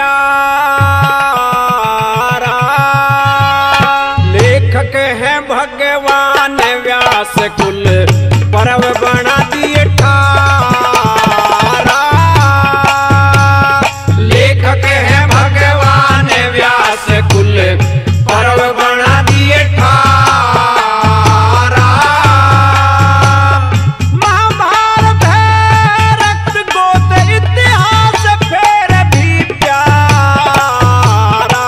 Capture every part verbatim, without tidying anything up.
प्यारा। लेखक है भगवान व्यास कुल पर्व बना दिए ठारा। लेखक है भगवान व्यास कुल पर्व बना दिए ठारा। महाभारत है रक्त गोत इतिहास फेर भी प्यारा।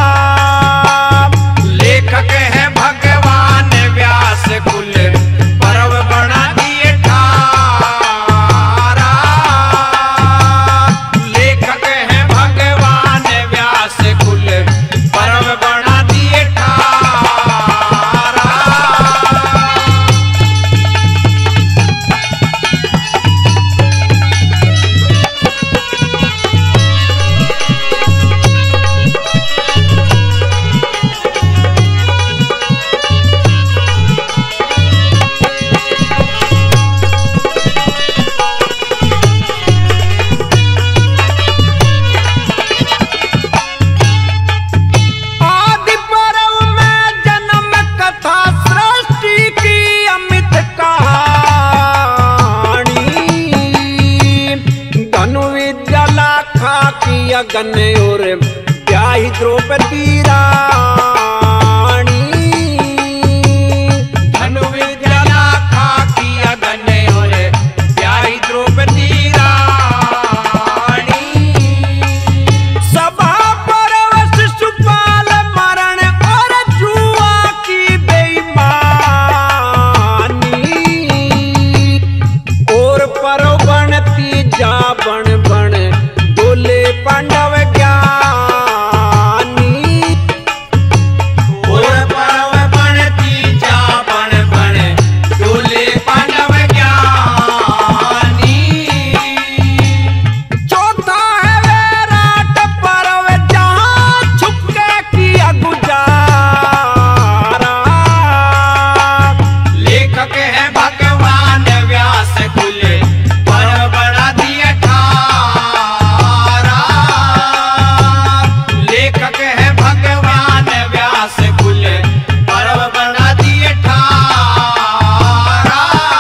लेखक है भगवान व्यास कुल पर्व बना दिए ठारा। लेखक है भगवान व्यास कुल पर्व बना दिए ठारा। आदि पर्व में जन्म कथा सृष्टि की अमित कहानी। धनु विद्या लाखा की अगन और ब्याही द्रौपदी रानी। धनु विद्या लाखा की अगन और ब्याही द्रौपदी रानी। सभा परवश शिशुपाल मरण और जुआ की बेईमानी। और पर्व बनती जा बन बन डोले पांडव ज्ञानी। और पर्व बनती जा बन बन डोले पांडव ज्ञानी। चौथा है विराट पर्व जहाँ छुपके किया गुजारा। लेखक है भगवान व्यास कुल पर्व बना दिए ठारा। लेखक है भगवान व्यास कुल पर्व बना दिए ठारा।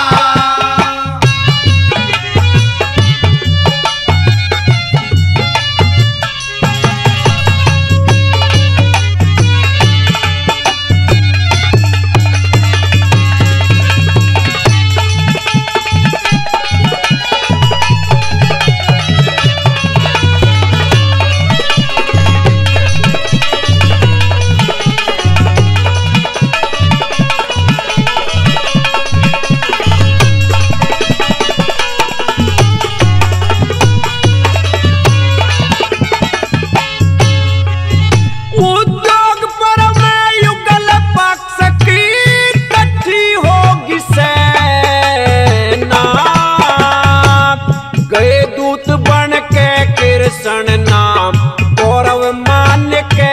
उद्योग पर्व में युगल पक्ष की इकट्ठी होगी सेना। गए दूत बन के कृष्ण नाम कौरव मान के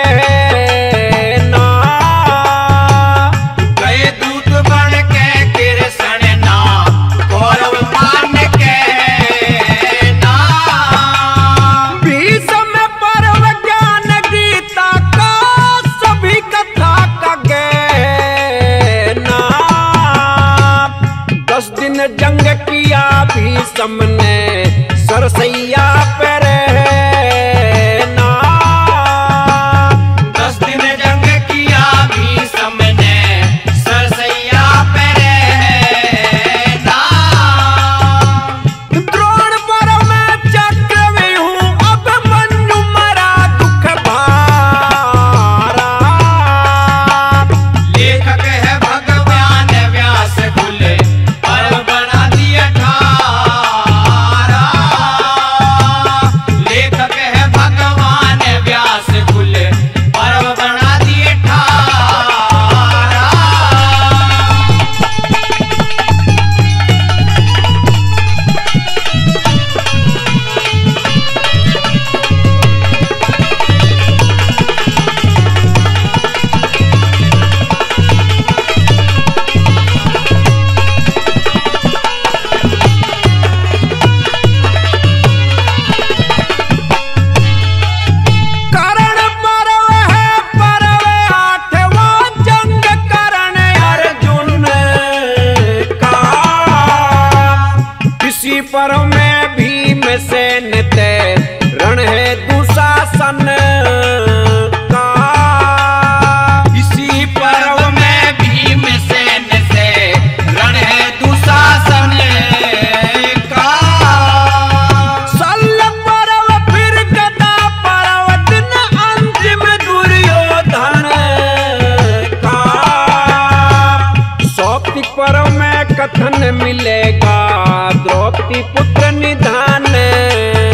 नाम। गए दूत बन के कृष्ण नाम कौरव मान के नाम। भीष्म पर्व ज्ञान गीता का सभी कथा का ज्ञाना। दस दिन जंग किया भीष्म ने सरसैया पे रहना। दस दिन जंग किया भीष्म ने सरसैया पे रहना। द्रोण पर्व में चक्रव्यूह अभिमन्यु मरा दुख भारा। लेखक है भगवान व्यास कुल पर्व बना दिए ठारा। इसी पर्व में भीमसेन ते रण है दुशासन का। इसी पर्व में भीमसेन से रण है दुशासन का। शल्य पर्व फिर गदा पर्व दिन अंतिम दुर्योधन का। सौप्तिक पर्व में कथन मिलेगा द्रौपदी पुत्र निधान